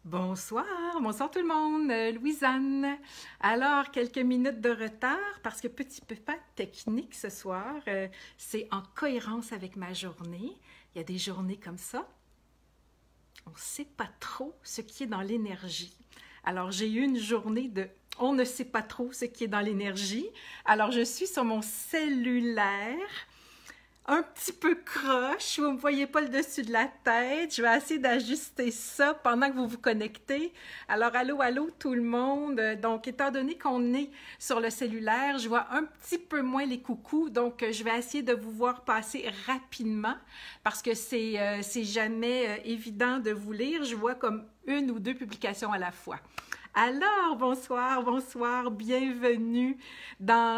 Bonsoir, bonsoir tout le monde, Louisanne. Alors, quelques minutes de retard parce que petit peu pas technique ce soir, c'est en cohérence avec ma journée. Il y a des journées comme ça, on ne sait pas trop ce qui est dans l'énergie. Alors, j'ai eu une journée de on ne sait pas trop ce qui est dans l'énergie. Alors, je suis sur mon cellulaire, un petit peu croche, vous ne me voyez pas le dessus de la tête. Je vais essayer d'ajuster ça pendant que vous vous connectez. Alors, allô, allô tout le monde. Donc, étant donné qu'on est sur le cellulaire, je vois un petit peu moins les coucous. Donc, je vais essayer de vous voir passer rapidement parce que c'est jamais évident de vous lire. Je vois comme une ou deux publications à la fois. Alors, bonsoir, bonsoir, bienvenue dans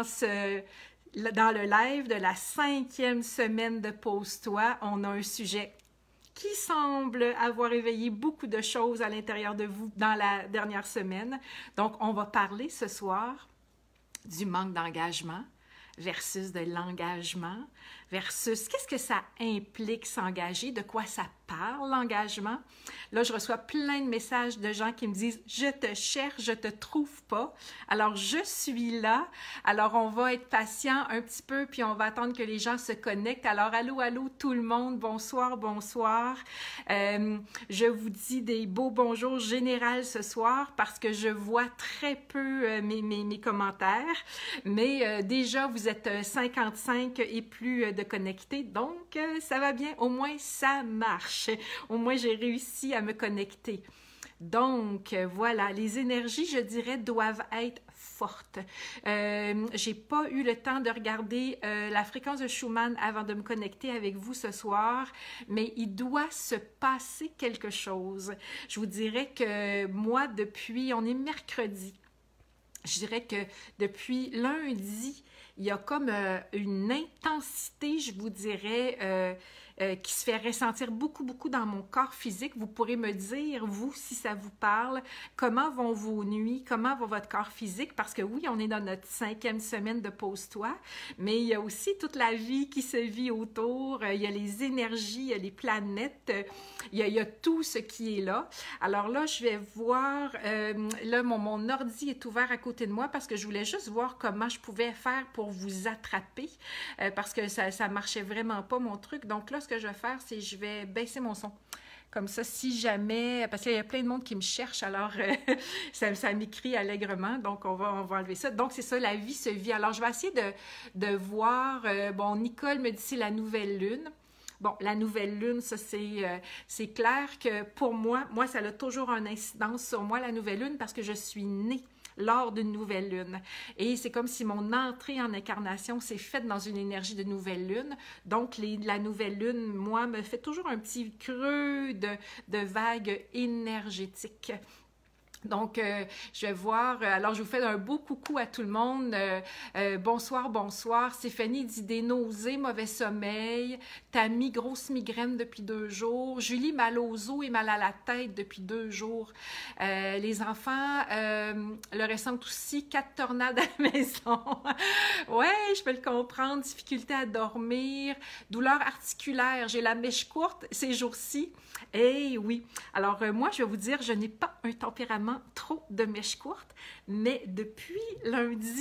le live de la 5e semaine de Pose-toi. On a un sujet qui semble avoir éveillé beaucoup de choses à l'intérieur de vous dans la dernière semaine. Donc, on va parler ce soir du manque d'engagement versus de l'engagement versus qu'est-ce que ça implique s'engager, de quoi ça parle l'engagement. Là, je reçois plein de messages de gens qui me disent « Je te cherche, je te trouve pas. » Alors, je suis là. Alors, on va être patient un petit peu, puis on va attendre que les gens se connectent. Alors, allô, allô tout le monde, bonsoir, bonsoir. Je vous dis des beaux bonjours généraux ce soir parce que je vois très peu mes commentaires. Mais déjà, vous êtes 55 et plus de connectés, donc ça va bien. Au moins, ça marche. Au moins, j'ai réussi à me connecter. Donc, voilà, les énergies, je dirais, doivent être fortes. J'ai pas eu le temps de regarder la fréquence de Schumann avant de me connecter avec vous ce soir, mais il doit se passer quelque chose. Je vous dirais que moi, on est mercredi, je dirais que depuis lundi, il y a comme une intensité, je vous dirais, qui se fait ressentir beaucoup, beaucoup dans mon corps physique. Vous pourrez me dire, vous, si ça vous parle, comment vont vos nuits, comment va votre corps physique, parce que oui, on est dans notre 5e semaine de Pose-toi, mais il y a aussi toute la vie qui se vit autour, il y a les énergies, il y a les planètes, il y a tout ce qui est là. Alors là, je vais voir, là, mon ordi est ouvert à côté de moi parce que je voulais juste voir comment je pouvais faire pour vous attraper, parce que ça marchait vraiment pas mon truc. Donc là, ce que je vais faire, c'est je vais baisser mon son. Comme ça, si jamais, parce qu'il y a plein de monde qui me cherche, alors ça m'écrit allègrement, donc on va enlever ça. Donc c'est ça, la vie se vit. Alors je vais essayer de voir, bon, Nicole me dit c'est la nouvelle lune. Bon, la nouvelle lune, ça c'est clair que pour moi, ça a toujours une incidence sur moi, la nouvelle lune, parce que je suis née lors d'une nouvelle lune. Et c'est comme si mon entrée en incarnation s'est faite dans une énergie de nouvelle lune. Donc, la nouvelle lune, moi, me fait toujours un petit creux de vagues énergétiques. Donc, je vais voir, alors je vous fais un beau coucou à tout le monde. Bonsoir, bonsoir. Stéphanie dit des nausées, mauvais sommeil. Tammy, grosse migraine depuis 2 jours. Julie, mal aux os et mal à la tête depuis 2 jours. Les enfants le ressentent aussi. 4 tornades à la maison. Ouais, je peux le comprendre. Difficulté à dormir. Douleur articulaire. J'ai la mèche courte ces jours-ci. Eh oui. Alors, moi, je vais vous dire, je n'ai pas un tempérament trop de mèches courtes, mais depuis lundi,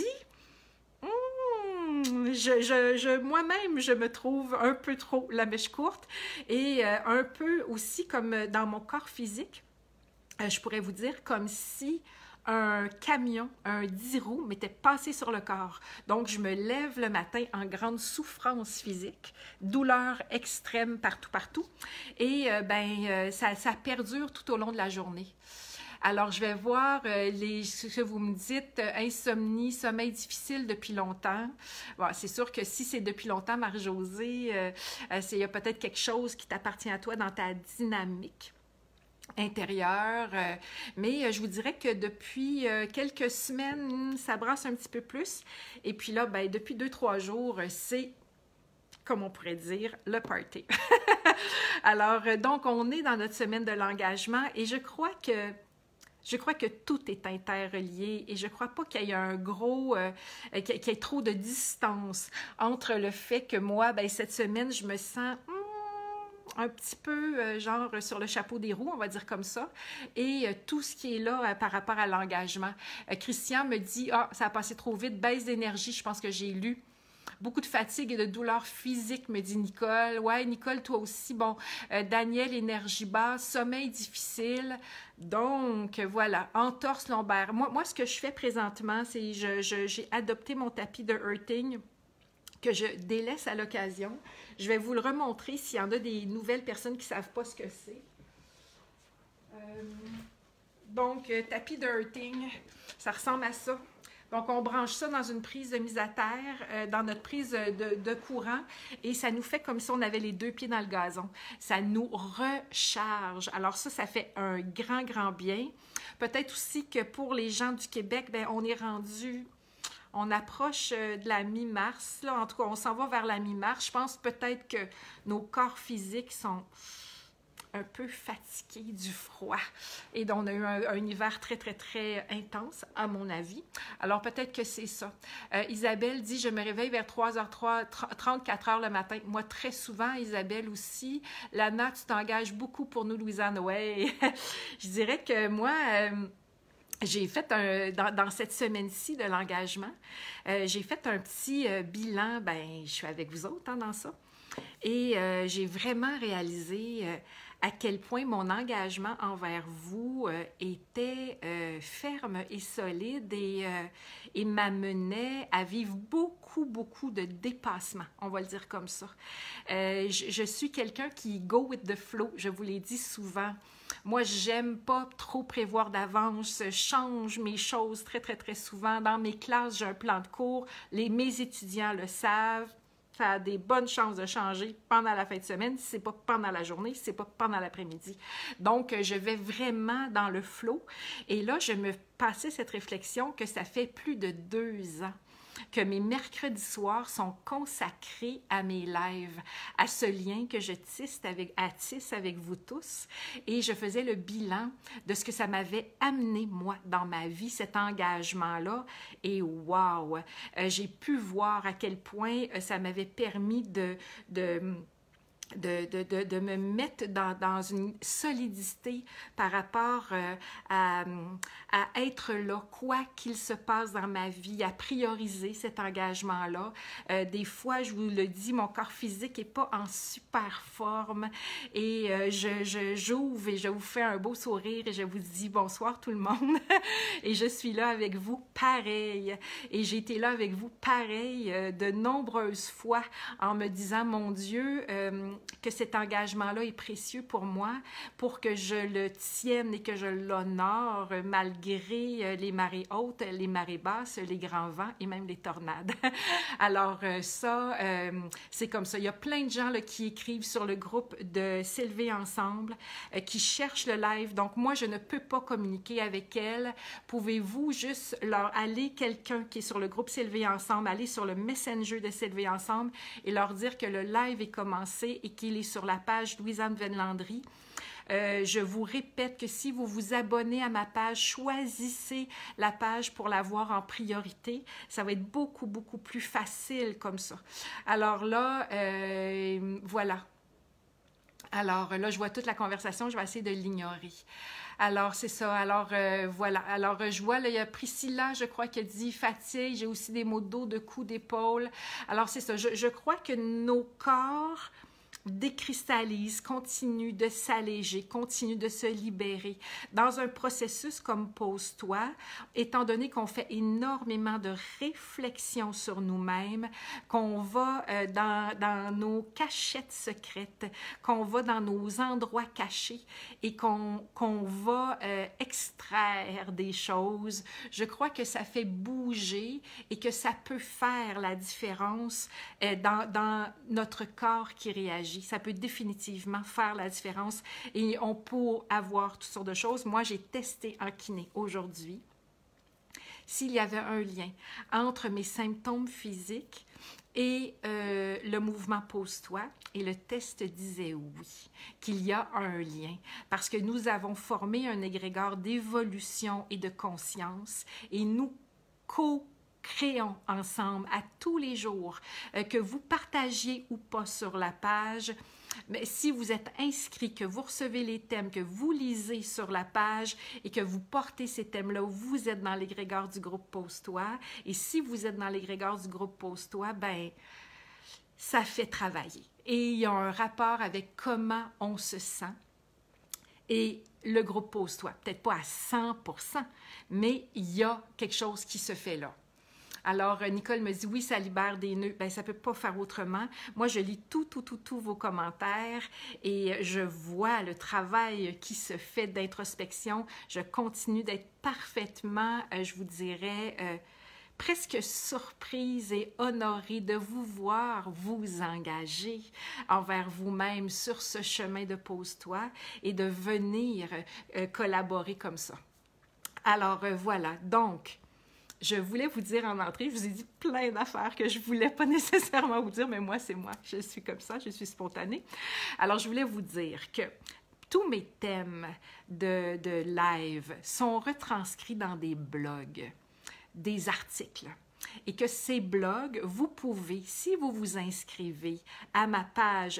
moi-même, je me trouve un peu trop la mèche courte et un peu aussi comme dans mon corps physique, je pourrais vous dire comme si un camion, un 10 roues, m'était passé sur le corps. Donc, je me lève le matin en grande souffrance physique, douleur extrême partout, et ça perdure tout au long de la journée. Alors, je vais voir ce que vous me dites, insomnie, sommeil difficile depuis longtemps. Bon, c'est sûr que si c'est depuis longtemps, Marie-Josée, il y a peut-être quelque chose qui t'appartient à toi dans ta dynamique intérieure, mais je vous dirais que depuis quelques semaines, ça brasse un petit peu plus. Et puis là, ben, depuis 2-3 jours, c'est, comme on pourrait dire, le party. Alors, donc, on est dans notre semaine de l'engagement et je crois que tout est interrelié et je ne crois pas qu'il y ait qu'il y ait trop de distance entre le fait que moi, ben, cette semaine, je me sens un petit peu genre sur le chapeau des roues, on va dire comme ça, et tout ce qui est là par rapport à l'engagement. Christian me dit, ah, ça a passé trop vite, baisse d'énergie, je pense que j'ai lu. Beaucoup de fatigue et de douleurs physiques, me dit Nicole. Ouais, Nicole, toi aussi. Bon, Daniel, énergie basse, sommeil difficile. Donc, voilà, entorse lombaire. Moi, ce que je fais présentement, c'est j'ai adopté mon tapis de Earthing que je délaisse à l'occasion. Je vais vous le remontrer s'il y en a des nouvelles personnes qui ne savent pas ce que c'est. Donc, tapis de Earthing, ça ressemble à ça. Donc, on branche ça dans une prise de mise à terre, dans notre prise de courant, et ça nous fait comme si on avait les deux pieds dans le gazon. Ça nous recharge. Alors ça fait un grand, grand bien. Peut-être aussi que pour les gens du Québec, bien, on est rendu... On approche de la mi-mars, là. En tout cas, on s'en va vers la mi-mars. Je pense peut-être que nos corps physiques sont un peu fatigués du froid. Et donc, on a eu un hiver très, très, très intense, à mon avis. Alors, peut-être que c'est ça. Isabelle dit, je me réveille vers 3h30, 4h le matin. Moi, très souvent, Isabelle aussi. Lana, tu t'engages beaucoup pour nous, Louisanne. Ouais. Je dirais que moi... j'ai fait dans cette semaine-ci de l'engagement, j'ai fait un petit bilan, ben je suis avec vous autres dans ça, et j'ai vraiment réalisé à quel point mon engagement envers vous était ferme et solide et m'amenait à vivre beaucoup, beaucoup de dépassement, on va le dire comme ça. Je suis quelqu'un qui go with the flow, je vous l'ai dit souvent. Moi, j'aime pas trop prévoir d'avance, je change mes choses très, très, très souvent. Dans mes classes, j'ai un plan de cours, mes étudiants le savent. Ça a des bonnes chances de changer pendant la fin de semaine, si ce n'est pas pendant la journée, si ce n'est pas pendant l'après-midi. Donc, je vais vraiment dans le flow. Et là, je me passais cette réflexion que ça fait plus de 2 ans que mes mercredis soirs sont consacrés à mes lives, à ce lien que je tisse avec vous tous. Et je faisais le bilan de ce que ça m'avait amené, moi, dans ma vie, cet engagement-là. Et wow! J'ai pu voir à quel point ça m'avait permis de me mettre dans une solidité par rapport à être là, quoi qu'il se passe dans ma vie, à prioriser cet engagement-là. Des fois, je vous le dis, mon corps physique n'est pas en super forme et j'ouvre et je vous fais un beau sourire et je vous dis bonsoir tout le monde et je suis là avec vous pareil. Et j'ai été là avec vous pareil de nombreuses fois en me disant, mon Dieu, que cet engagement-là est précieux pour moi, pour que je le tienne et que je l'honore malgré les marées hautes, les marées basses, les grands vents et même les tornades. Alors ça, c'est comme ça. Il y a plein de gens là, qui écrivent sur le groupe de S'élever ensemble, qui cherchent le live. Donc moi, je ne peux pas communiquer avec elles. Pouvez-vous juste leur aller, quelqu'un qui est sur le groupe S'élever ensemble, aller sur le Messenger de S'élever ensemble et leur dire que le live est commencé et qu'il est sur la page Louisanne Venlandry. Je vous répète que si vous vous abonnez à ma page, choisissez la page pour la voir en priorité. Ça va être beaucoup, beaucoup plus facile comme ça. Alors là, voilà. Alors là, je vois toute la conversation, je vais essayer de l'ignorer. Alors, c'est ça. Alors, voilà. Alors, je vois, là, il y a Priscilla, je crois, qui a dit fatigue. J'ai aussi des maux de dos, de cou, d'épaule. Alors, c'est ça. Je crois que nos corps décristallise, continue de s'alléger, continue de se libérer dans un processus comme Pose-toi, étant donné qu'on fait énormément de réflexions sur nous-mêmes, qu'on va dans nos cachettes secrètes, qu'on va dans nos endroits cachés et qu'on va extraire des choses. Je crois que ça fait bouger et que ça peut faire la différence dans notre corps qui réagit. Ça peut définitivement faire la différence et on peut avoir toutes sortes de choses. Moi, j'ai testé en kiné aujourd'hui s'il y avait un lien entre mes symptômes physiques et le mouvement Pose-toi, et le test disait oui, qu'il y a un lien, parce que nous avons formé un égrégore d'évolution et de conscience, et nous créons ensemble à tous les jours, que vous partagiez ou pas sur la page, Mais si vous êtes inscrit, que vous recevez les thèmes, que vous lisez sur la page et que vous portez ces thèmes-là, vous êtes dans l'égrégore du groupe Pose-toi. Et si vous êtes dans l'égrégore du groupe Pose-toi, ben ça fait travailler. Et il y a un rapport avec comment on se sent. Et le groupe Pose-toi, peut-être pas à 100%, mais il y a quelque chose qui se fait là. Alors, Nicole me dit, oui, ça libère des nœuds. Bien, ça ne peut pas faire autrement. Moi, je lis tous vos commentaires et je vois le travail qui se fait d'introspection. Je continue d'être parfaitement, je vous dirais, presque surprise et honorée de vous voir vous engager envers vous-même sur ce chemin de Pose-toi et de venir collaborer comme ça. Alors, voilà. Donc, je voulais vous dire en entrée, je vous ai dit plein d'affaires que je ne voulais pas nécessairement vous dire, mais moi, c'est moi. Je suis comme ça, je suis spontanée. Alors, je voulais vous dire que tous mes thèmes de live sont retranscrits dans des blogs, des articles. Et que ces blogs, vous pouvez, si vous vous inscrivez à ma page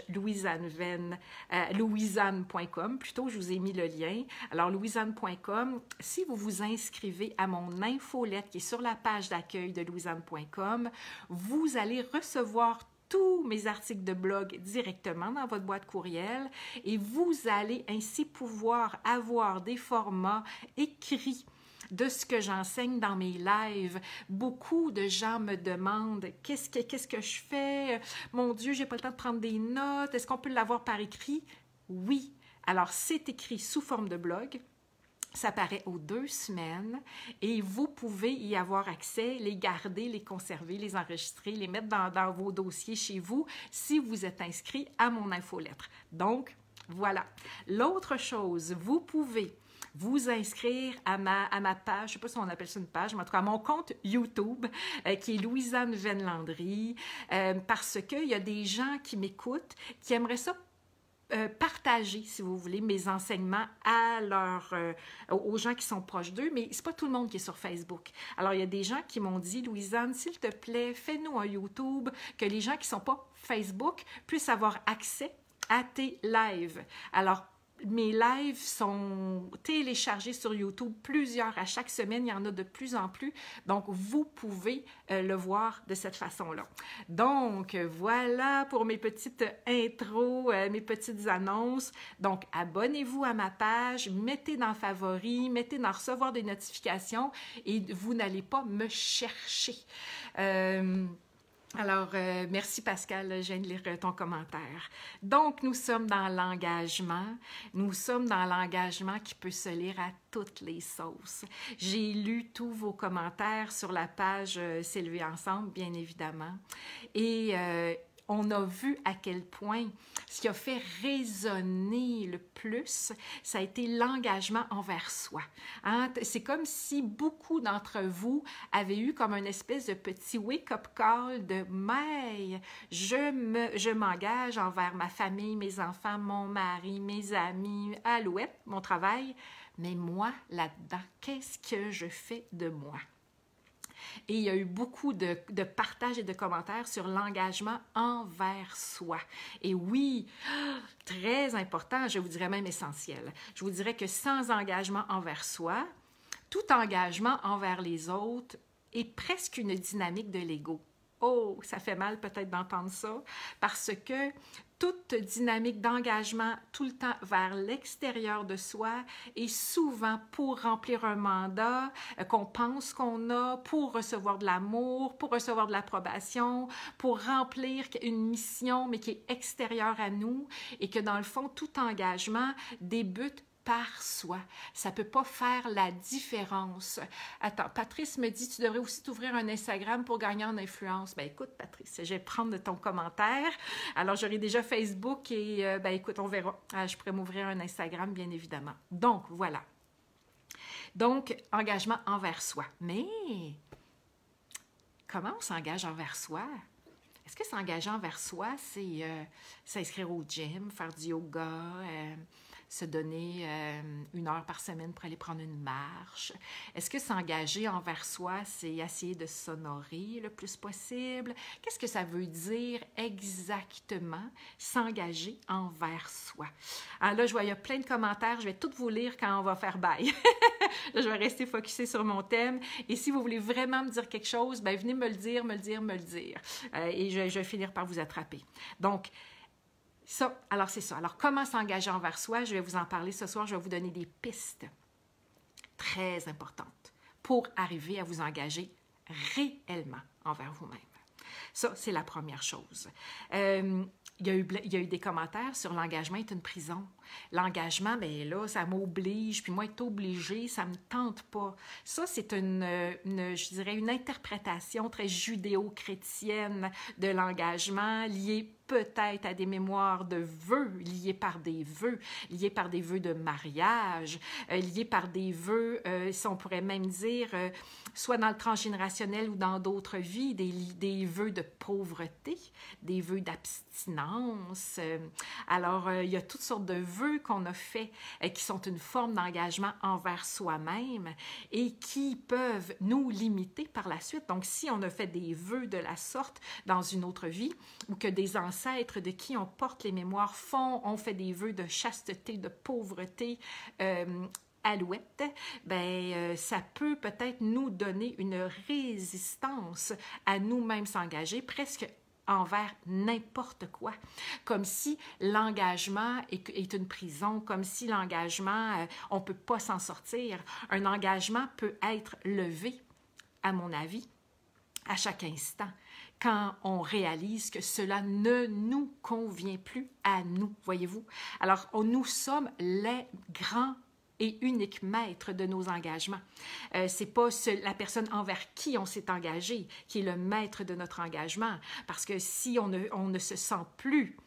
louisanne.com, plutôt je vous ai mis le lien, alors louisanne.com, si vous vous inscrivez à mon infolette qui est sur la page d'accueil de louisanne.com, vous allez recevoir tous mes articles de blog directement dans votre boîte courriel et vous allez ainsi pouvoir avoir des formats écrits de ce que j'enseigne dans mes lives. Beaucoup de gens me demandent qu'est-ce que je fais? Mon Dieu, j'ai pas le temps de prendre des notes. Est-ce qu'on peut l'avoir par écrit? Oui. Alors, c'est écrit sous forme de blog. Ça paraît aux 2 semaines et vous pouvez y avoir accès, les garder, les conserver, les enregistrer, les mettre dans vos dossiers chez vous si vous êtes inscrit à mon infolettre. Donc, voilà. L'autre chose, vous pouvez vous inscrire à ma page, je ne sais pas si on appelle ça une page, mais en tout cas à mon compte YouTube, qui est Louisanne Venlandry, parce qu'il y a des gens qui m'écoutent, qui aimeraient ça partager, si vous voulez, mes enseignements aux gens qui sont proches d'eux, mais c'est pas tout le monde qui est sur Facebook. Alors, il y a des gens qui m'ont dit, Louisanne, s'il te plaît, fais-nous un YouTube, que les gens qui sont pas Facebook puissent avoir accès à tes lives. Alors, mes lives sont téléchargés sur YouTube, plusieurs à chaque semaine, il y en a de plus en plus, donc vous pouvez le voir de cette façon-là. Donc, voilà pour mes petites intros, mes petites annonces. Donc, abonnez-vous à ma page, mettez dans favoris, mettez dans recevoir des notifications et vous n'allez pas me chercher. Alors, merci Pascal, je viens de lire ton commentaire. Donc, nous sommes dans l'engagement. Nous sommes dans l'engagement qui peut se lire à toutes les sauces. J'ai lu tous vos commentaires sur la page S'élever ensemble, bien évidemment. Et on a vu à quel point ce qui a fait résonner le plus, ça a été l'engagement envers soi. Hein? C'est comme si beaucoup d'entre vous avaient eu comme une espèce de petit wake-up call de « mais je m'engage envers ma famille, mes enfants, mon mari, mes amis, Alouette, mon travail, mais moi, là-dedans, qu'est-ce que je fais de moi? » Et il y a eu beaucoup de partages et de commentaires sur l'engagement envers soi. Et oui, très important, je vous dirais même essentiel. Je vous dirais que sans engagement envers soi, tout engagement envers les autres est presque une dynamique de l'ego. Oh, ça fait mal peut-être d'entendre ça, parce que toute dynamique d'engagement tout le temps vers l'extérieur de soi est souvent pour remplir un mandat qu'on pense qu'on a, pour recevoir de l'amour, pour recevoir de l'approbation, pour remplir une mission, mais qui est extérieure à nous, et que dans le fond, tout engagement débute par soi. Ça ne peut pas faire la différence. Attends, Patrice me dit, tu devrais aussi t'ouvrir un Instagram pour gagner en influence. Ben écoute, Patrice, je vais prendre de ton commentaire. Alors, j'aurai déjà Facebook et, ben écoute, on verra. Je pourrais m'ouvrir un Instagram, bien évidemment. Donc, voilà. Donc, engagement envers soi. Mais, comment on s'engage envers soi? Est-ce que s'engager envers soi, c'est s'inscrire au gym, faire du yoga, se donner 1 heure par semaine pour aller prendre une marche? Est-ce que s'engager envers soi, c'est essayer de s'honorer le plus possible? Qu'est-ce que ça veut dire exactement, s'engager envers soi? Alors là, je vois, il y a plein de commentaires, je vais tous vous lire quand on va faire bye. Là, je vais rester focusée sur mon thème. Et si vous voulez vraiment me dire quelque chose, ben venez me le dire. Et je vais finir par vous attraper. Donc, alors c'est ça. Alors, comment s'engager envers soi? Je vais vous en parler ce soir. Je vais vous donner des pistes très importantes pour arriver à vous engager réellement envers vous-même. Ça, c'est la première chose. Il y a eu des commentaires sur l'engagement est une prison. L'engagement, bien là, ça m'oblige, puis moi, être obligée, ça ne me tente pas. Ça, c'est je dirais, une interprétation très judéo-chrétienne de l'engagement, liée peut-être à des mémoires de vœux, liés par des vœux de mariage, liés par des vœux, si on pourrait même dire, soit dans le transgénérationnel ou dans d'autres vies, des vœux de pauvreté, des vœux d'abstinence. Alors, il y a toutes sortes de vœux qu'on a faits qui sont une forme d'engagement envers soi-même et qui peuvent nous limiter par la suite. Donc, si on a fait des vœux de la sorte dans une autre vie ou que des ancêtres de qui on porte les mémoires ont fait des vœux de chasteté, de pauvreté, alouette, ça peut peut-être nous donner une résistance à nous-mêmes s'engager presque envers n'importe quoi, comme si l'engagement est une prison, comme si l'engagement, on ne peut pas s'en sortir. Un engagement peut être levé, à mon avis, à chaque instant, quand on réalise que cela ne nous convient plus à nous, voyez-vous. Alors, nous sommes les grands et unique maître de nos engagements. C'est pas la personne envers qui on s'est engagé qui est le maître de notre engagement, parce que si on ne se sent plus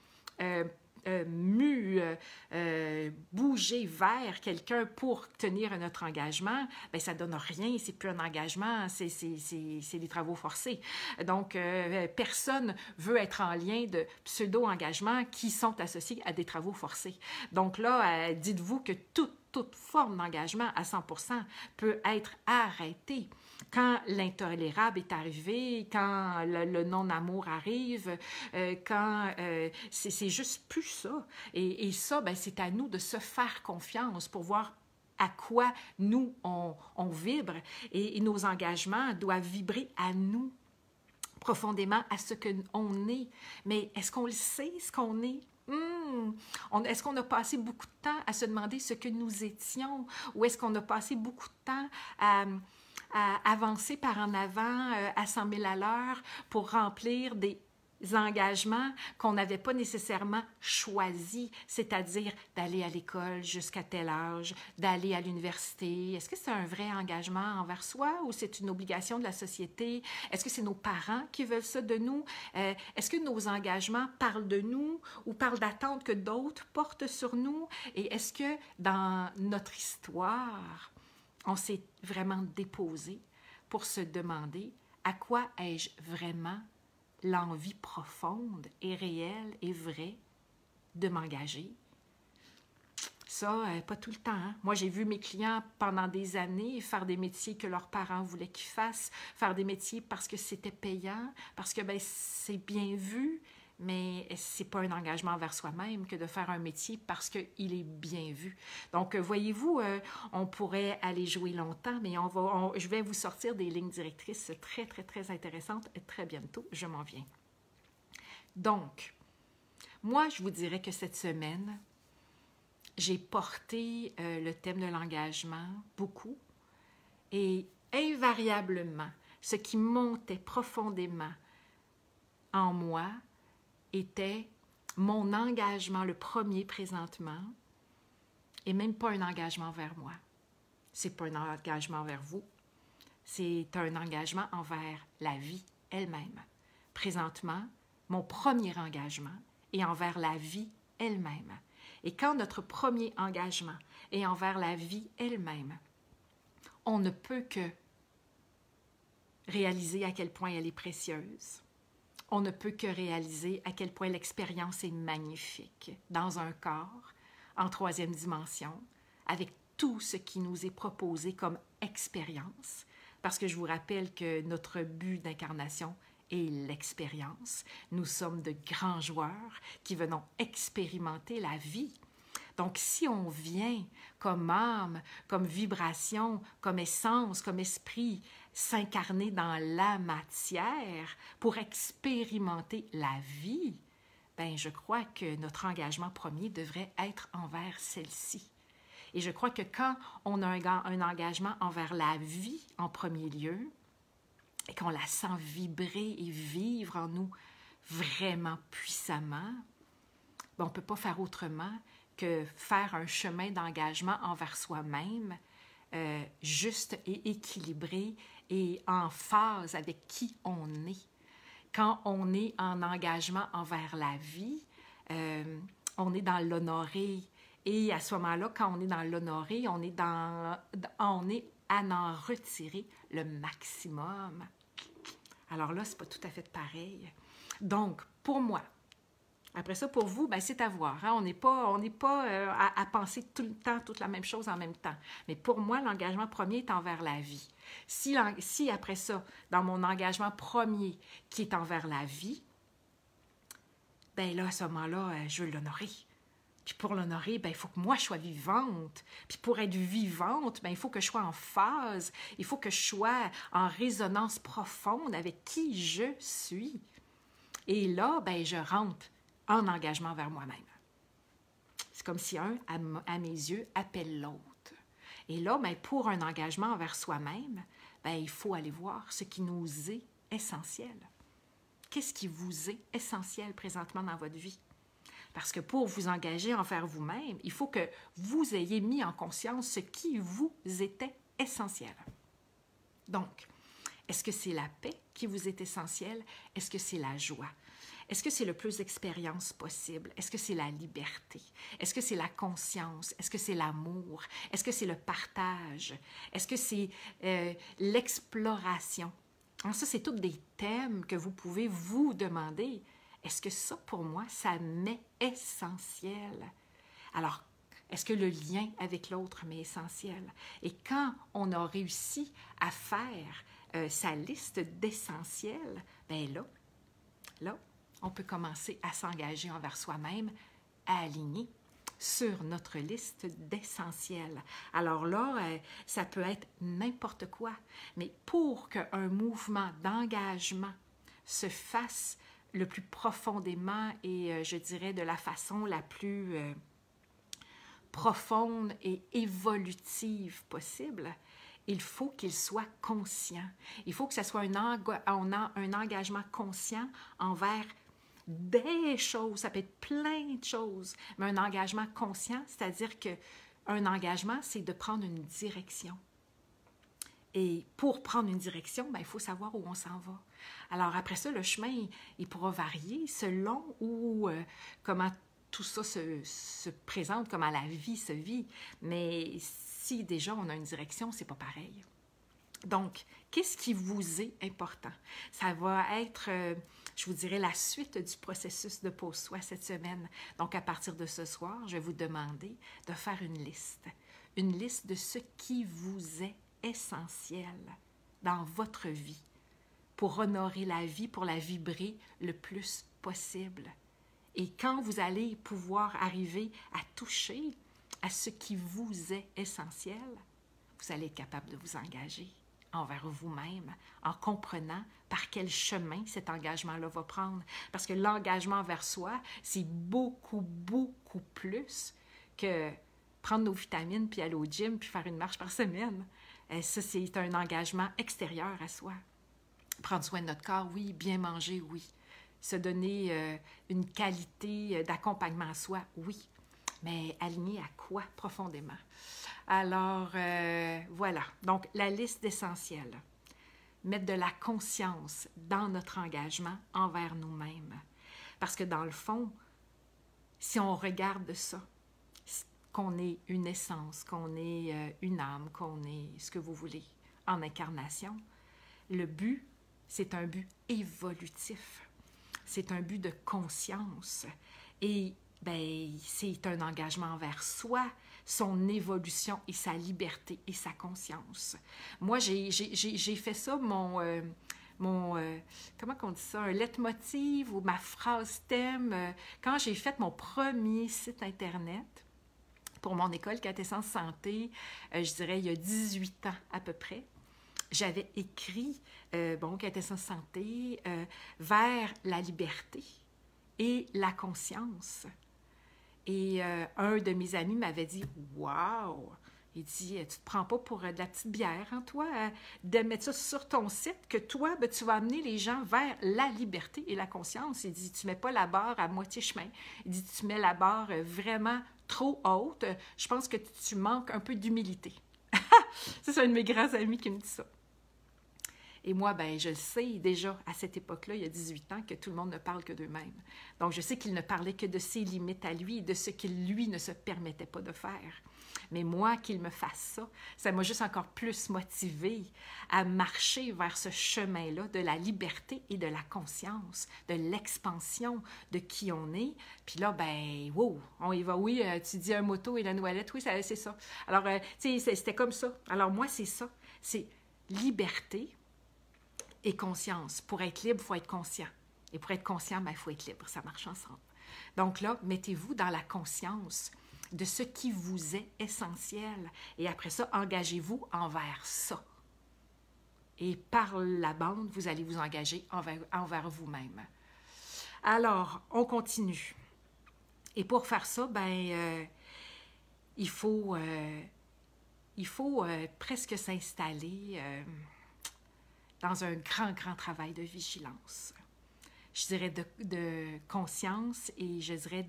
bouger vers quelqu'un pour tenir notre engagement, bien, ça ne donne rien, c'est plus un engagement, c'est des travaux forcés. Donc, personne veut être en lien de pseudo-engagements qui sont associés à des travaux forcés. Donc là, dites-vous que toute forme d'engagement à 100% peut être arrêtée. Quand l'intolérable est arrivé, quand le non-amour arrive, quand c'est juste plus ça. Et ça, ben, c'est à nous de se faire confiance pour voir à quoi nous, on vibre. Et nos engagements doivent vibrer à nous, profondément à ce qu'on est. Mais est-ce qu'on le sait, ce qu'on est? Est-ce qu'on a passé beaucoup de temps à se demander ce que nous étions? Ou est-ce qu'on a passé beaucoup de temps à avancer par en avant à 100 000 à l'heure pour remplir des engagements qu'on n'avait pas nécessairement choisis, c'est-à-dire d'aller à l'école jusqu'à tel âge, d'aller à l'université? Est-ce que c'est un vrai engagement envers soi ou c'est une obligation de la société? Est-ce que c'est nos parents qui veulent ça de nous? Est-ce que nos engagements parlent de nous ou parlent d'attentes que d'autres portent sur nous? Et est-ce que dans notre histoire, on s'est vraiment déposé pour se demander à quoi ai-je vraiment l'envie profonde et réelle et vraie de m'engager? Ça, pas tout le temps. Hein? Moi, j'ai vu mes clients pendant des années faire des métiers que leurs parents voulaient qu'ils fassent, faire des métiers parce que c'était payant, parce que c'est bien vu, mais ce n'est pas un engagement envers soi-même que de faire un métier parce qu'il est bien vu. Donc, voyez-vous, on pourrait aller jouer longtemps, mais je vais vous sortir des lignes directrices très, très, très intéressantes et très bientôt, je m'en viens. Donc, moi, je vous dirais que cette semaine, j'ai porté le thème de l'engagement beaucoup et invariablement, ce qui montait profondément en moi, était mon engagement, le premier présentement, et même pas un engagement envers moi. C'est pas un engagement envers vous. C'est un engagement envers la vie elle-même. Présentement, mon premier engagement est envers la vie elle-même. Et quand notre premier engagement est envers la vie elle-même, on ne peut que réaliser à quel point elle est précieuse. On ne peut que réaliser à quel point l'expérience est magnifique dans un corps, en troisième dimension, avec tout ce qui nous est proposé comme expérience, parce que je vous rappelle que notre but d'incarnation est l'expérience. Nous sommes de grands joueurs qui venons expérimenter la vie. Donc, si on vient comme âme, comme vibration, comme essence, comme esprit, s'incarner dans la matière pour expérimenter la vie, ben, je crois que notre engagement premier devrait être envers celle-ci. Et je crois que quand on a un engagement envers la vie en premier lieu, et qu'on la sent vibrer et vivre en nous vraiment puissamment, ben, on ne peut pas faire autrement que faire un chemin d'engagement envers soi-même juste et équilibré et en phase avec qui on est. Quand on est en engagement envers la vie, on est dans l'honorer. Et à ce moment-là, quand on est dans l'honorer, on est à en retirer le maximum. Alors là, ce n'est pas tout à fait pareil. Donc, pour moi, après ça, pour vous, ben, c'est à voir. Hein? On n'est pas à penser tout le temps toute la même chose en même temps. Mais pour moi, l'engagement premier est envers la vie. Si après ça, dans mon engagement premier qui est envers la vie, ben là, à ce moment-là, je veux l'honorer. Puis pour l'honorer, ben, il faut que moi, je sois vivante. Puis pour être vivante, ben, il faut que je sois en phase. Il faut que je sois en résonance profonde avec qui je suis. Et là, ben, je rentre en engagement vers moi-même. C'est comme si un, à mes yeux, appelle l'autre. Et là, ben, pour un engagement envers soi-même, ben, il faut aller voir ce qui nous est essentiel. Qu'est-ce qui vous est essentiel présentement dans votre vie? Parce que pour vous engager envers vous-même, il faut que vous ayez mis en conscience ce qui vous était essentiel. Donc, est-ce que c'est la paix qui vous est essentielle? Est-ce que c'est la joie? Est-ce que c'est le plus d'expérience possible? Est-ce que c'est la liberté? Est-ce que c'est la conscience? Est-ce que c'est l'amour? Est-ce que c'est le partage? Est-ce que c'est l'exploration? Alors ça, c'est tous des thèmes que vous pouvez vous demander. Est-ce que ça, pour moi, ça m'est essentiel? Alors, est-ce que le lien avec l'autre m'est essentiel? Et quand on a réussi à faire sa liste d'essentiels, bien là, on peut commencer à s'engager envers soi-même, à aligner sur notre liste d'essentiels. Alors là, ça peut être n'importe quoi, mais pour qu'un mouvement d'engagement se fasse le plus profondément et je dirais de la façon la plus profonde et évolutive possible, il faut qu'il soit conscient. Il faut que ce soit un engagement conscient envers des choses, ça peut être plein de choses, mais un engagement conscient, c'est-à-dire qu'un engagement, c'est de prendre une direction. Et pour prendre une direction, ben, il faut savoir où on s'en va. Alors après ça, le chemin, il pourra varier selon comment tout ça se présente, comment la vie se vit. Mais si déjà on a une direction, c'est pas pareil. Donc, qu'est-ce qui vous est important? Ça va être, je vous dirais, la suite du processus de pose-soi cette semaine. Donc, à partir de ce soir, je vais vous demander de faire une liste de ce qui vous est essentiel dans votre vie pour honorer la vie, pour la vibrer le plus possible. Et quand vous allez pouvoir arriver à toucher à ce qui vous est essentiel, vous allez être capable de vous engager envers vous-même, en comprenant par quel chemin cet engagement-là va prendre. Parce que l'engagement vers soi, c'est beaucoup, beaucoup plus que prendre nos vitamines, puis aller au gym, puis faire une marche par semaine. Ça, c'est un engagement extérieur à soi. Prendre soin de notre corps, oui. Bien manger, oui. Se donner une qualité d'accompagnement à soi, oui. Mais aligné à quoi profondément? Alors, voilà. Donc, la liste d'essentiels. Mettre de la conscience dans notre engagement envers nous-mêmes. Parce que dans le fond, si on regarde ça, qu'on est une essence, qu'on est une âme, qu'on est ce que vous voulez en incarnation, le but, c'est un but évolutif. C'est un but de conscience. Et ben, c'est un engagement envers soi, son évolution et sa liberté et sa conscience. Moi, j'ai fait ça, comment on dit ça, un leitmotiv ou ma phrase thème, quand j'ai fait mon premier site Internet pour mon école Quintessence Santé, je dirais il y a 18 ans à peu près. J'avais écrit, Quintessence Santé, vers la liberté et la conscience. Et un de mes amis m'avait dit « Wow! » Il dit « Tu te prends pas pour de la petite bière, hein, toi, de mettre ça sur ton site, que toi, ben, tu vas amener les gens vers la liberté et la conscience. » Il dit « Tu mets pas la barre à moitié chemin. » Il dit « Tu mets la barre vraiment trop haute. Je pense que tu manques un peu d'humilité. » C'est un de mes grands amis qui me dit ça. Et moi, ben, je sais déjà, à cette époque-là, il y a 18 ans, que tout le monde ne parle que d'eux-mêmes. Donc, je sais qu'il ne parlait que de ses limites à lui, de ce qu'il, lui, ne se permettait pas de faire. Mais moi, qu'il me fasse ça m'a juste encore plus motivée à marcher vers ce chemin-là de la liberté et de la conscience, de l'expansion de qui on est. Puis là, ben, wow, on y va. Oui, tu dis un moto et la noisette, oui, c'est ça. Alors, tu sais, c'était comme ça. Alors, moi, c'est ça. C'est liberté et conscience. Pour être libre, il faut être conscient. Et pour être conscient, il faut être libre. Ça marche ensemble. Donc là, mettez-vous dans la conscience de ce qui vous est essentiel. Et après ça, engagez-vous envers ça. Et par la bande, vous allez vous engager envers vous-même. Alors, on continue. Et pour faire ça, il faut presque s'installer dans un grand, grand travail de vigilance. Je dirais de conscience et je dirais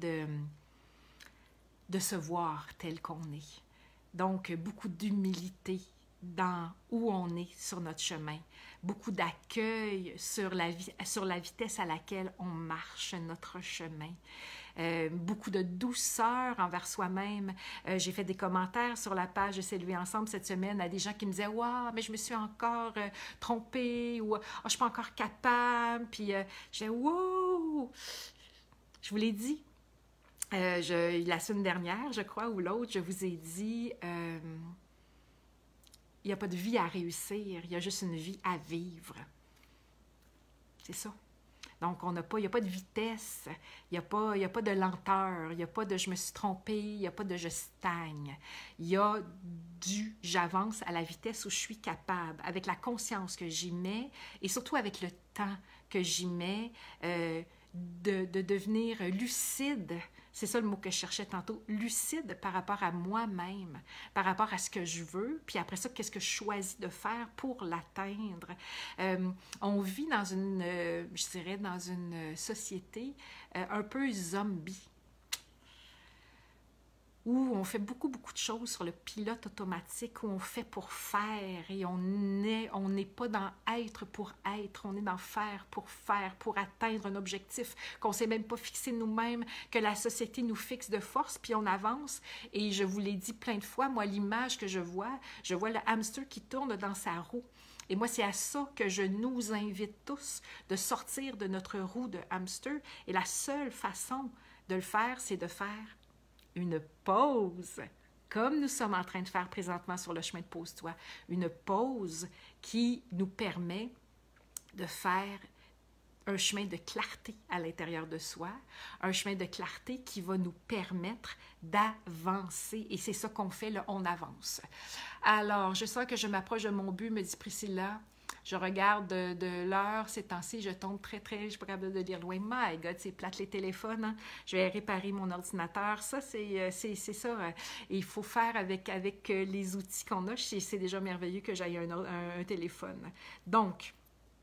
de se voir tel qu'on est. Donc, beaucoup d'humilité dans où on est sur notre chemin. Beaucoup d'accueil sur la vitesse à laquelle on marche notre chemin. Beaucoup de douceur envers soi-même. J'ai fait des commentaires sur la page de s'élever ensemble cette semaine à des gens qui me disaient « Wow, mais je me suis encore trompée » ou « Oh, je suis pas encore capable ». Puis je disais « Wow ». Je vous l'ai dit. La semaine dernière, je crois, ou l'autre, je vous ai dit il n'y a pas de vie à réussir, il y a juste une vie à vivre. C'est ça. Donc, il n'y a pas de vitesse, il n'y a pas de lenteur, il n'y a pas de « je me suis trompée », il n'y a pas de « je stagne ». Il y a du « j'avance à la vitesse où je suis capable », avec la conscience que j'y mets et surtout avec le temps que j'y mets, de devenir lucide. C'est ça le mot que je cherchais tantôt, lucide par rapport à moi-même, par rapport à ce que je veux, puis après ça, qu'est-ce que je choisis de faire pour l'atteindre. On vit dans dans une société un peu zombie, où on fait beaucoup, beaucoup de choses sur le pilote automatique, où on fait pour faire et on n'est pas dans être, on est dans faire, pour atteindre un objectif qu'on ne s'est même pas fixé nous-mêmes, que la société nous fixe de force, puis on avance. Et je vous l'ai dit plein de fois, moi, l'image que je vois le hamster qui tourne dans sa roue. Et moi, c'est à ça que je nous invite tous, de sortir de notre roue de hamster. Et la seule façon de le faire, c'est de faire une pause, comme nous sommes en train de faire présentement sur le chemin de Pose-toi, une pause qui nous permet de faire un chemin de clarté à l'intérieur de soi, un chemin de clarté qui va nous permettre d'avancer. Et c'est ça qu'on fait, là, on avance. Alors, je sens que je m'approche de mon but, me dit Priscilla. Je regarde de l'heure, ces temps-ci, je tombe très, je suis pas capable de lire loin. My God, c'est plate les téléphones. Hein? Je vais réparer mon ordinateur. Ça, c'est ça. Et il faut faire avec les outils qu'on a. C'est déjà merveilleux que j'aille un téléphone. Donc,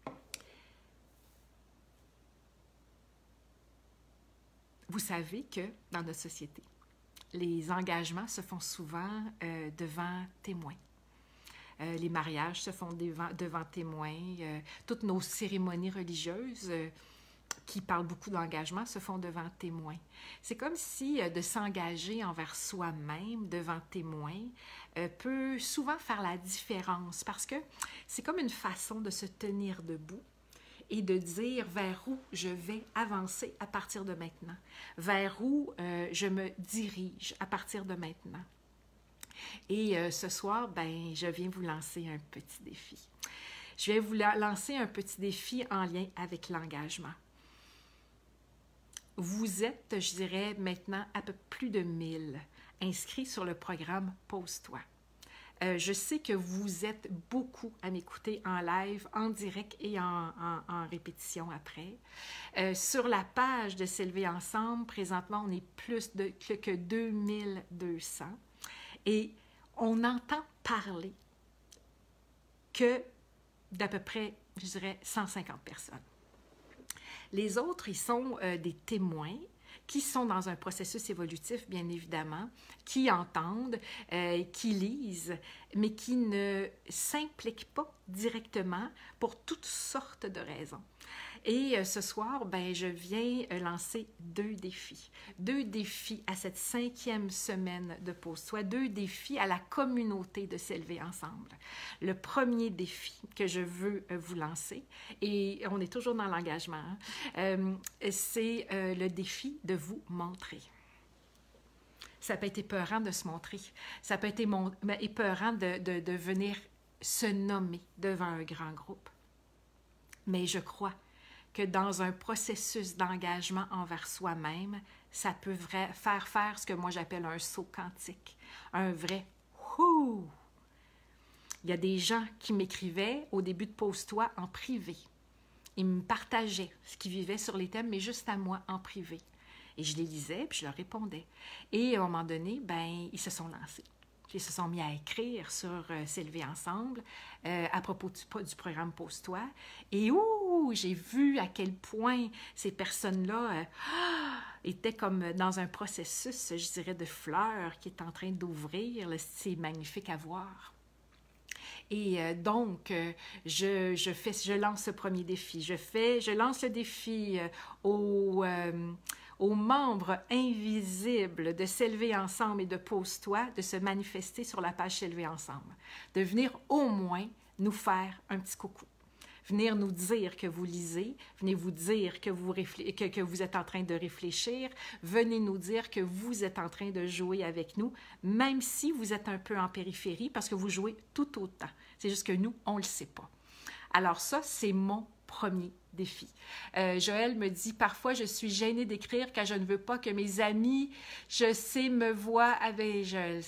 vous savez que dans notre société, les engagements se font souvent devant témoins. Les mariages se font devant témoins. Toutes nos cérémonies religieuses qui parlent beaucoup d'engagement se font devant témoins. C'est comme si de s'engager envers soi-même devant témoins peut souvent faire la différence parce que c'est comme une façon de se tenir debout et de dire vers où je vais avancer à partir de maintenant, vers où je me dirige à partir de maintenant. Et ce soir, ben, je viens vous lancer un petit défi. Je vais vous lancer un petit défi en lien avec l'engagement. Vous êtes, je dirais, maintenant à peu plus de 1000 inscrits sur le programme Pose-toi. Je sais que vous êtes beaucoup à m'écouter en live, en direct et en répétition après. Sur la page de S'élever ensemble, présentement, on est plus que 2200 et on entend parler que d'à peu près, je dirais, 150 personnes. Les autres, ils sont des témoins qui sont dans un processus évolutif, bien évidemment, qui entendent, qui lisent, mais qui ne s'impliquent pas directement pour toutes sortes de raisons. Et ce soir, ben, je viens lancer 2 défis. 2 défis à cette 5e semaine de Pose-toi, 2 défis à la communauté de S'élever ensemble. Le premier défi que je veux vous lancer, et on est toujours dans l'engagement, c'est le défi de vous montrer. Ça peut être épeurant de se montrer. Ça peut être épeurant de venir se nommer devant un grand groupe. Mais je crois que dans un processus d'engagement envers soi-même, ça peut faire ce que moi j'appelle un saut quantique, un vrai « ouh ». Il y a des gens qui m'écrivaient au début de Pose-toi en privé. Ils me partageaient ce qu'ils vivaient sur les thèmes, mais juste à moi en privé. Et je les lisais, puis je leur répondais. Et à un moment donné, ben, ils se sont lancés. Ils se sont mis à écrire sur S'élever ensemble à propos du programme Pose-toi. Et j'ai vu à quel point ces personnes-là étaient comme dans un processus, je dirais, de fleurs qui est en train d'ouvrir. C'est magnifique à voir. Et donc, je lance ce premier défi. Je lance le défi aux membres invisibles de S'élever ensemble et de Pose-toi de se manifester sur la page S'élever ensemble, de venir au moins nous faire un petit coucou, venir nous dire que vous lisez, venez vous dire que vous êtes en train de réfléchir, venez nous dire que vous êtes en train de jouer avec nous, même si vous êtes un peu en périphérie, parce que vous jouez tout autant. C'est juste que nous, on ne le sait pas. Alors ça, c'est mon premier défi. Joël me dit, parfois, je suis gênée d'écrire car je ne veux pas que mes amis, je sais, me voient avec...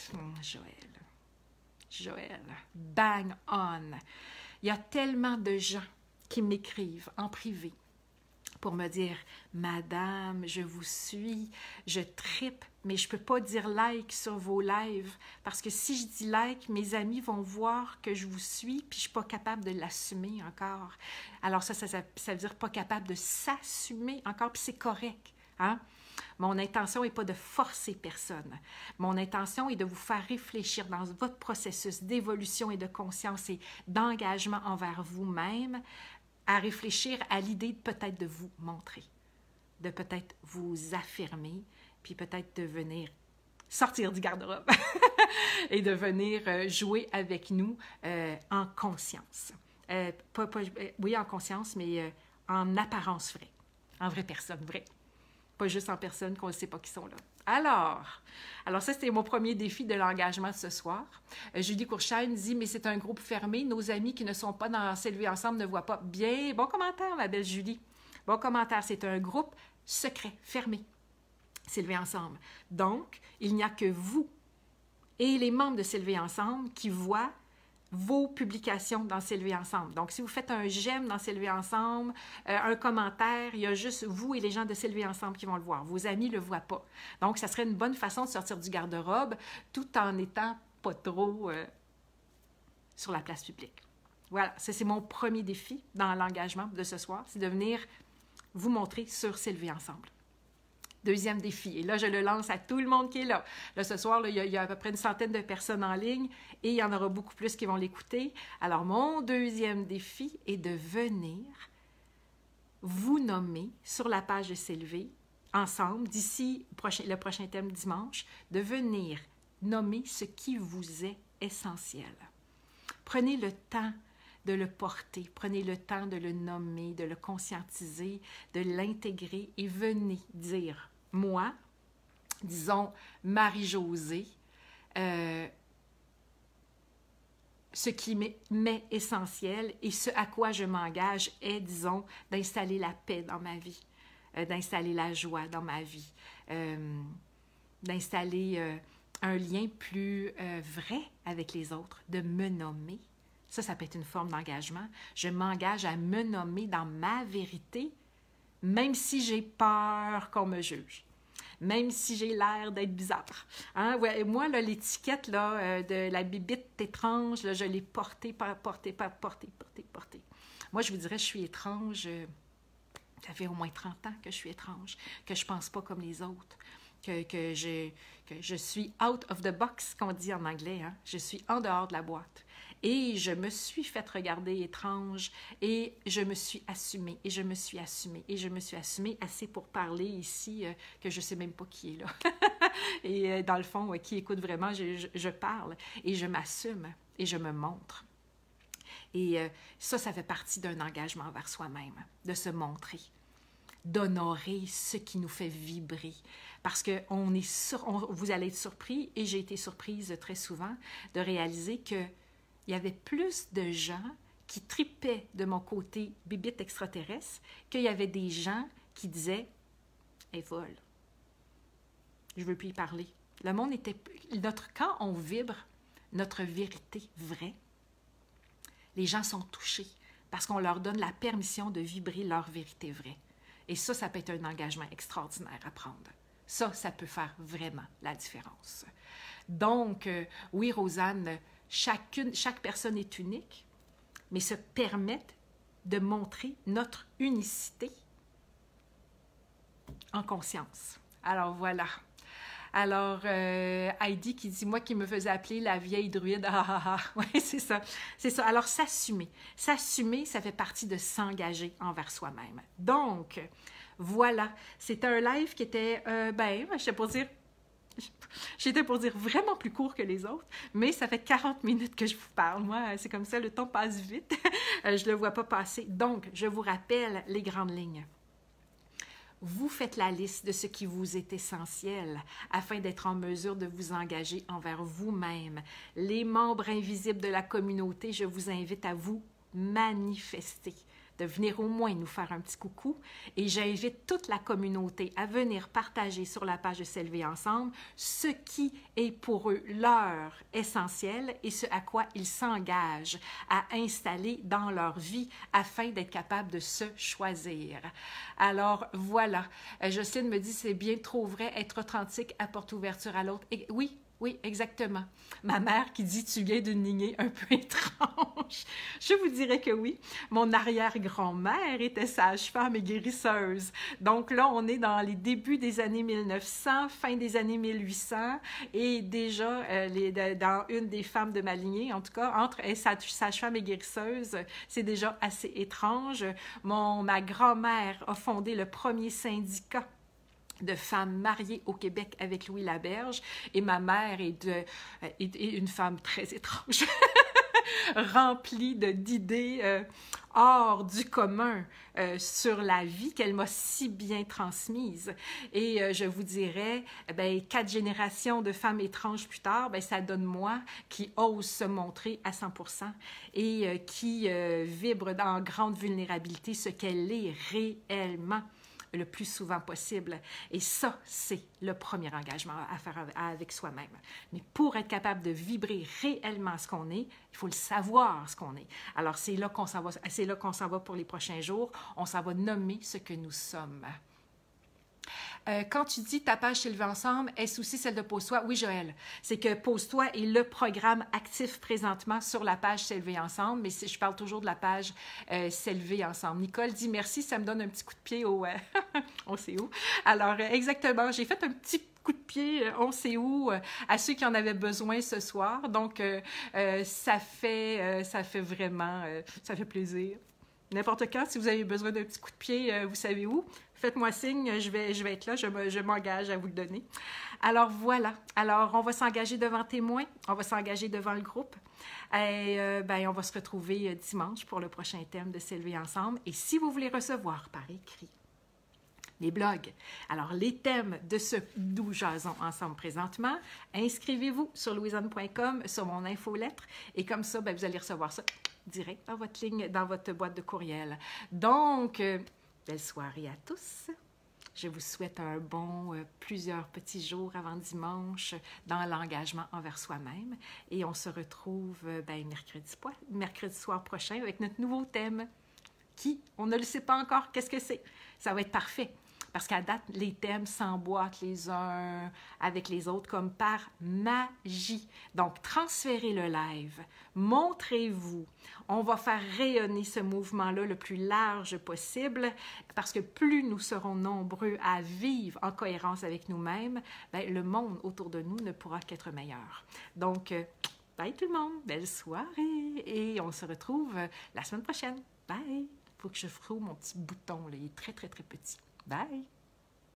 Joël, bang on. Il y a tellement de gens qui m'écrivent en privé pour me dire « Madame, je vous suis, je trippe, mais je ne peux pas dire like sur vos lives parce que si je dis like, mes amis vont voir que je vous suis puis je ne suis pas capable de l'assumer encore. » Alors ça veut dire pas capable de s'assumer encore, puis c'est correct. Hein? Mon intention n'est pas de forcer personne. Mon intention est de vous faire réfléchir dans votre processus d'évolution et de conscience et d'engagement envers vous-même, à réfléchir à l'idée peut-être de vous montrer, de peut-être vous affirmer, puis peut-être de venir sortir du garde-robe et de venir jouer avec nous en conscience. Oui, en conscience, mais en apparence vraie, en vraie personne vraie. Pas juste en personne qu'on ne sait pas qui sont là. Alors ça, c'était mon premier défi de l'engagement de ce soir. Julie Courchaine dit « Mais c'est un groupe fermé. Nos amis qui ne sont pas dans S'élever ensemble ne voient pas. » Bien, bon commentaire, ma belle Julie. Bon commentaire. C'est un groupe secret, fermé. S'élever ensemble. Donc, il n'y a que vous et les membres de S'élever ensemble qui voient vos publications dans S'élever ensemble. Donc, si vous faites un j'aime dans S'élever ensemble, un commentaire, il y a juste vous et les gens de S'élever ensemble qui vont le voir. Vos amis ne le voient pas. Donc, ça serait une bonne façon de sortir du garde-robe tout en n'étant pas trop sur la place publique. Voilà, ça c'est mon premier défi dans l'engagement de ce soir, c'est de venir vous montrer sur S'élever ensemble. Deuxième défi, et là, je le lance à tout le monde qui est là. Là, ce soir, là, il y a à peu près une centaine de personnes en ligne et il y en aura beaucoup plus qui vont l'écouter. Alors, mon deuxième défi est de venir vous nommer sur la page de S'élever ensemble, d'ici le prochain thème dimanche, de venir nommer ce qui vous est essentiel. Prenez le temps de le porter. Prenez le temps de le nommer, de le conscientiser, de l'intégrer et venez dire, moi, disons Marie-Josée, ce qui m'est essentiel et ce à quoi je m'engage est, disons, d'installer la paix dans ma vie, d'installer la joie dans ma vie, d'installer un lien plus vrai avec les autres, de me nommer. Ça peut être une forme d'engagement. Je m'engage à me nommer dans ma vérité, même si j'ai peur qu'on me juge. Même si j'ai l'air d'être bizarre. Hein? Ouais, moi, l'étiquette de la bibite étrange, là, je l'ai portée. Moi, je vous dirais, je suis étrange. Ça fait au moins 30 ans que je suis étrange, que je ne pense pas comme les autres, que je suis out of the box, qu'on dit en anglais. Hein? Je suis en dehors de la boîte. Et je me suis fait regarder étrange et je me suis assumée, et je me suis assumée, et je me suis assumée assez pour parler ici, que je ne sais même pas qui est là. Et dans le fond, qui écoute vraiment, je parle et je m'assume et je me montre. Et ça fait partie d'un engagement envers soi-même, de se montrer, d'honorer ce qui nous fait vibrer. Parce que vous allez être surpris, et j'ai été surprise très souvent, de réaliser que il y avait plus de gens qui tripaient de mon côté bibite extraterrestre qu'il y avait des gens qui disaient « Elle est folle. Je ne veux plus y parler. » Le monde était... Quand on vibre notre vérité vraie, les gens sont touchés parce qu'on leur donne la permission de vibrer leur vérité vraie. Et ça peut être un engagement extraordinaire à prendre. Ça peut faire vraiment la différence. Donc, oui, Rosanne, chaque personne est unique, mais se permettre de montrer notre unicité en conscience. Alors, voilà. Alors, Heidi qui dit, moi qui me faisais appeler la vieille druide, oui, c'est ça. C'est ça. Alors, s'assumer. S'assumer, ça fait partie de s'engager envers soi-même. Donc, voilà. C'était un live qui était, j'étais pour dire vraiment plus court que les autres, mais ça fait 40 minutes que je vous parle. Moi, c'est comme ça, le temps passe vite. Je ne le vois pas passer. Donc, je vous rappelle les grandes lignes. Vous faites la liste de ce qui vous est essentiel afin d'être en mesure de vous engager envers vous-même. Les membres invisibles de la communauté, je vous invite à vous manifester, de venir au moins nous faire un petit coucou. Et j'invite toute la communauté à venir partager sur la page de S'élever ensemble ce qui est pour eux leur essentiel et ce à quoi ils s'engagent à installer dans leur vie afin d'être capables de se choisir. Alors voilà, Jocelyne me dit c'est bien trop vrai, être authentique apporte ouverture à l'autre. Et oui, oui, exactement. Ma mère qui dit « Tu viens d'une lignée un peu étrange ». Je vous dirais que oui. Mon arrière-grand-mère était sage-femme et guérisseuse. Donc là, on est dans les débuts des années 1900, fin des années 1800, et déjà, dans une des femmes de ma lignée, en tout cas, entre sage-femme et guérisseuse, c'est déjà assez étrange. Ma grand-mère a fondé le premier syndicat de femmes mariées au Québec avec Louis Laberge, et ma mère est une femme très étrange, remplie d'idées hors du commun sur la vie qu'elle m'a si bien transmise. Et je vous dirais, 4 générations de femmes étranges plus tard, ça donne moi qui ose se montrer à 100% et qui vibre en grande vulnérabilité ce qu'elle est réellement, le plus souvent possible. Et ça, c'est le premier engagement à faire avec soi-même. Mais pour être capable de vibrer réellement ce qu'on est, il faut le savoir ce qu'on est. Alors, c'est là qu'on s'en va pour les prochains jours. On s'en va nommer ce que nous sommes. Quand tu dis ta page S'élever ensemble, est-ce aussi celle de Pose-toi? Oui, Joël. C'est que Pose-toi est le programme actif présentement sur la page S'élever ensemble, mais je parle toujours de la page S'élever ensemble. Nicole dit merci, ça me donne un petit coup de pied au... on sait où. Alors, exactement, j'ai fait un petit coup de pied, on sait où, à ceux qui en avaient besoin ce soir. Donc, ça fait vraiment, ça fait plaisir. n'importe quand, si vous avez besoin d'un petit coup de pied, vous savez où, faites-moi signe, je vais être là, je m'engage à vous le donner. Alors voilà, alors on va s'engager devant témoins, on va s'engager devant le groupe, et on va se retrouver dimanche pour le prochain thème de S'élever ensemble. Et si vous voulez recevoir par écrit les blogs, alors les thèmes de ce Nous jasons ensemble présentement, inscrivez-vous sur louisanne.com, sur mon infolettre, et comme ça, vous allez recevoir ça direct dans votre ligne, dans votre boîte de courriel. Donc, belle soirée à tous. Je vous souhaite un bon plusieurs petits jours avant dimanche dans l'engagement envers soi-même. Et on se retrouve mercredi soir prochain avec notre nouveau thème qui, on ne le sait pas encore, qu'est-ce que c'est? Ça va être parfait. Parce qu'à date, les thèmes s'emboîtent les uns avec les autres comme par magie. Donc, transférez le live, montrez-vous. On va faire rayonner ce mouvement-là le plus large possible parce que plus nous serons nombreux à vivre en cohérence avec nous-mêmes, le monde autour de nous ne pourra qu'être meilleur. Donc, bye tout le monde, belle soirée et on se retrouve la semaine prochaine. Bye! Il faut que je froue mon petit bouton, là. Il est très, très, très petit. Bye!